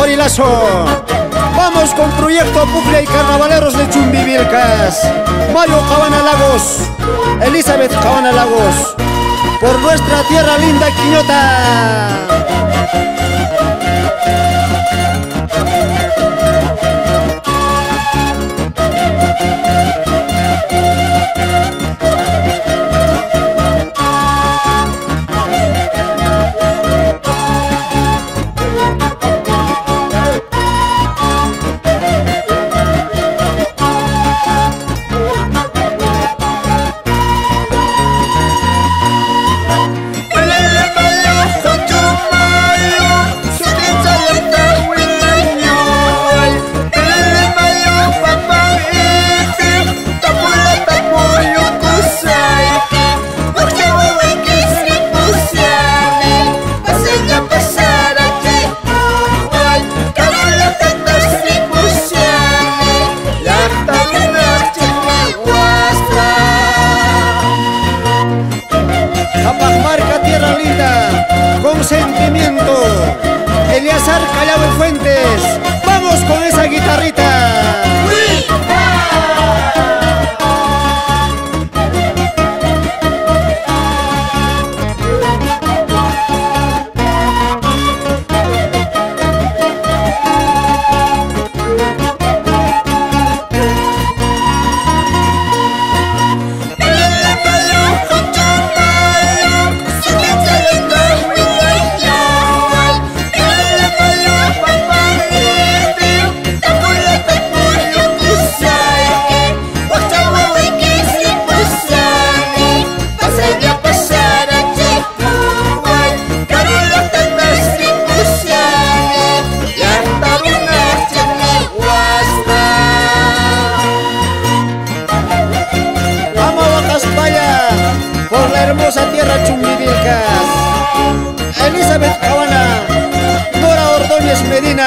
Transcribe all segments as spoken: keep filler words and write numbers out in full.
Jorilazo. Vamos con proyecto Puglia y Carnavaleros de Chumbivilcas. Mario Cabana Lagos, Elizabeth Cabana Lagos, por nuestra tierra linda Quiñota. Sentimiento, Eliazar Callao y Fuentes. Vamos con esa guitarrita. Por la hermosa tierra Chumbivilcas, Elizabeth Cabana, Nora Ordóñez Medina.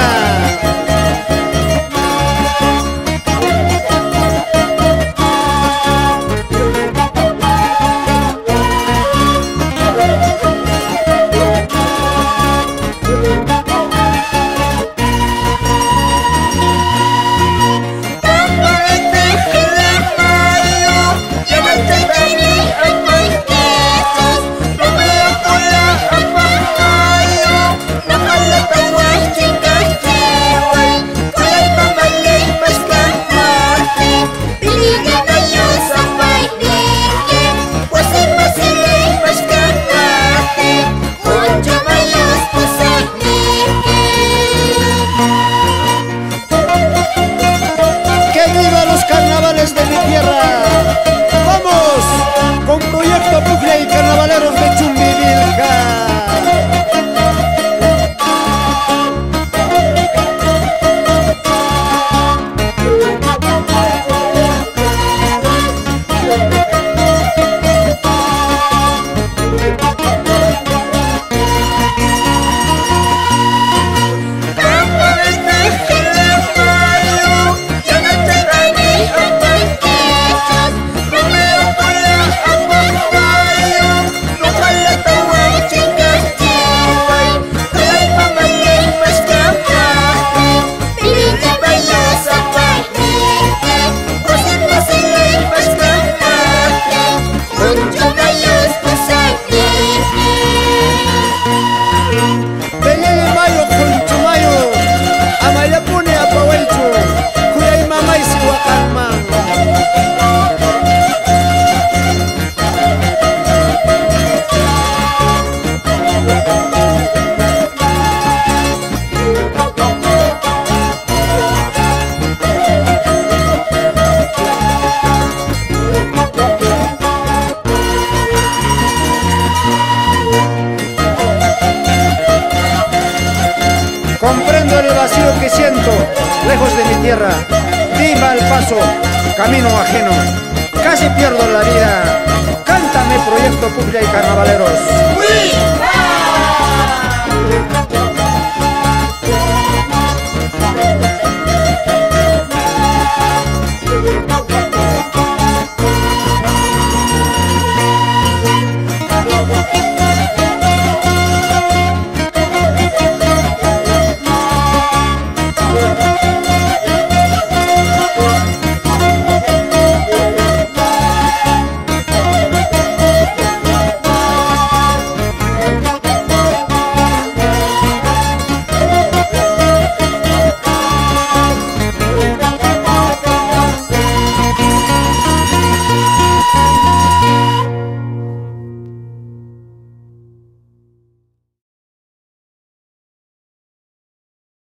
De mi tierra, vamos con proyecto Puglia y Carnavaleros de Chumbivilcas. Comprendo el vacío que siento, lejos de mi tierra. Viva el paso, camino ajeno. Casi pierdo la vida. Cántame proyecto Puglia y Carnavaleros. ¡Viva!